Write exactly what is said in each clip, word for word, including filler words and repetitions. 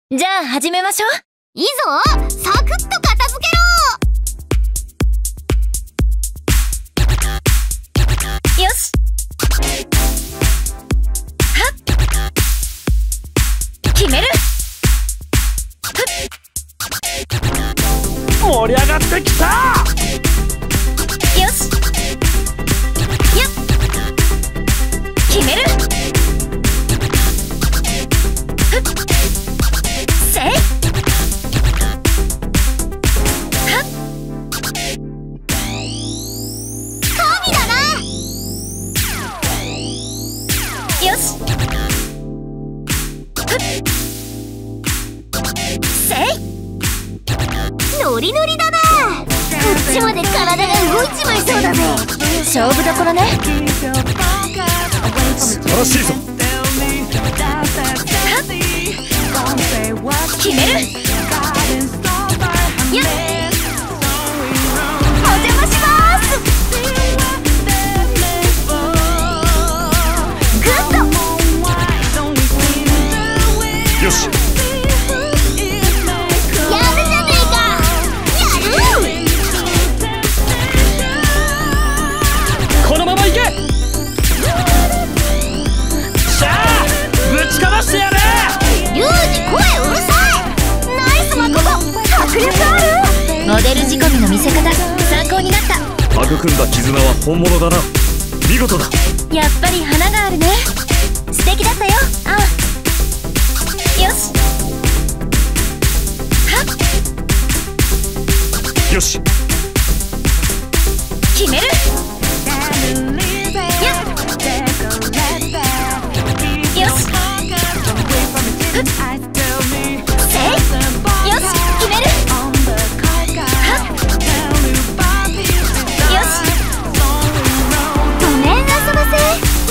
じゃあ始めましょう。 いいぞ、サクッと片付けろ。 よし。はっ、決める。 盛り上がってきた。 よし。やっ、決める。ふっ、せい。はっ、 神だな。 よし。ふっ、せい。 ノリノリだな。こっちまで体が動いちまいそうだぜ。 勝負どころね。 素晴らしいぞ。 決める。やっ、 お邪魔します。グッド。 よし。 やるじゃねえか。やる。 このまま行け。しゃあ、ぶちかましてやれ。 リュウジ、声うるさい。ナイスマココ、迫力ある。 モデル仕込みの見せ方参考になった。 育んだ絆は本物だな。見事だ。 やっぱり花があるね。素敵だったよ。ああ、よし。はっ、 よし。 決める。やっ、よし。ふっ、せい。よし、決める。はっ、よし。 ごめん遊ばせ。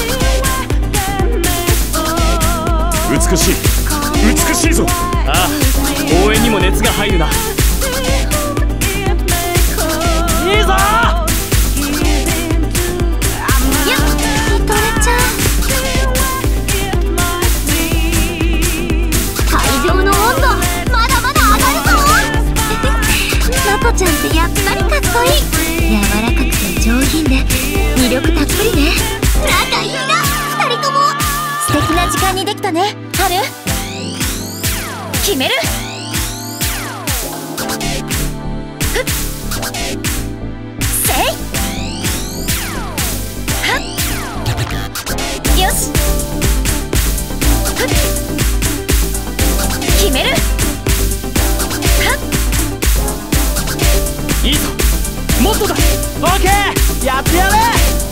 美しい、美しいぞ。ああ、応援にも熱が入るな。いいぞ。 やっ、リトルちゃん。会場の温度まだまだ上がるぞ。マコちゃんってやっぱりかっこいい。柔らかくて上品で魅力たっぷりね。仲いいな、二人とも。 素敵な時間にできたね、ハル。決める。ふっ、せい。はっ、よし。ふっ、決める。はっ、 いいぞ。もっとだ。オッケー、やってやれ。